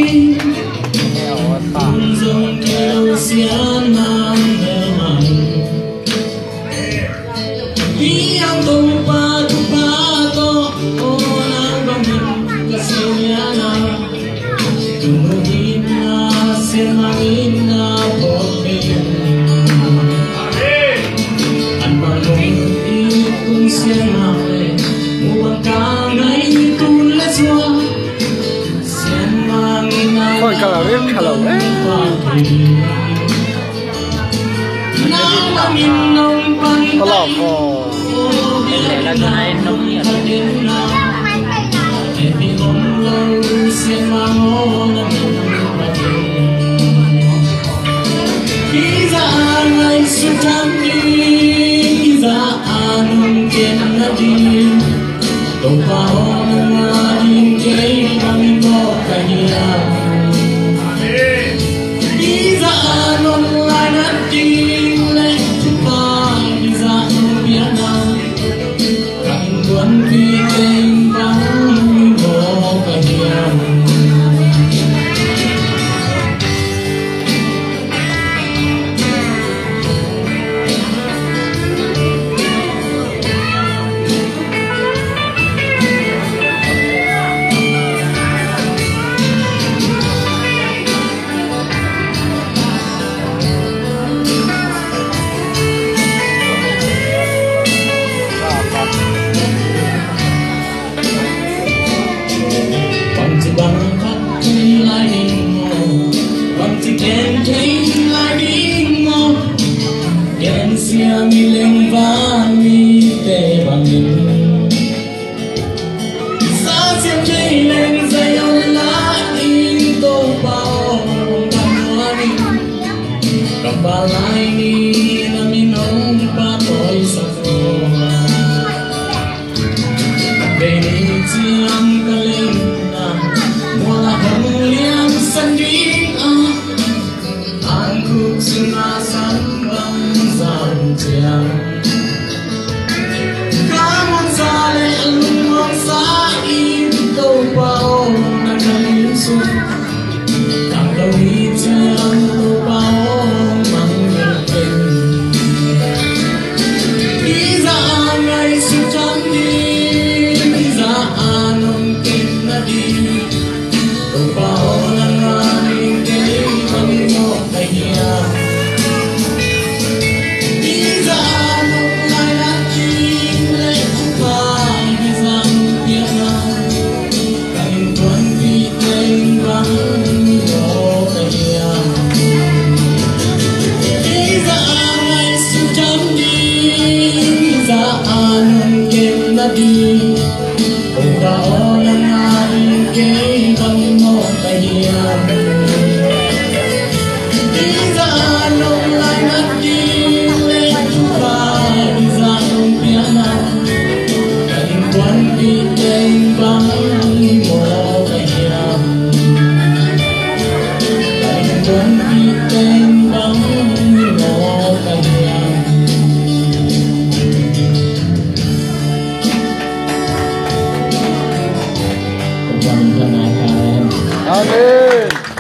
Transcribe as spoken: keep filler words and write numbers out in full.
dùng theo xiên nam theo mạnh đi ăn tôm pa tu pa to ô nang bang ka siya na tumuhin na xiên hangin na bopin anh bao lung đi cùng xiên mai muang ka ngay tu la xua xiên hangin na thôi cả là biết hello ấy có lọ có để là chỗ này nóng nhiệt mi lên van mi tê bằng mình xa xiêm chơi lên dây ôn lá in tô bao bằng hoa đi cầm ba lai đi na mi nông ba tôi sắp rồi đây đi chiang ta lên na mua là hồng liang sân đi an khúc xuân na sân băng dòng chiang cá món xa lệ lung mong xa in tô bao na cây xuân càng đâu đi chiang tô bao mang nhớ tình đi ra ngày xuân trắng đi đi ra nông kinh na đi tô bao na ngàn cây bằng một cây nhà đi cùng bao năm ngày kế bằng một tay hiền đi ra nông lại ngất đi lên và đi ra nông tiếng nào cảnh quan đi trên bằng một tay hiền cảnh quan đi trên bằng một tay hiền. Amin.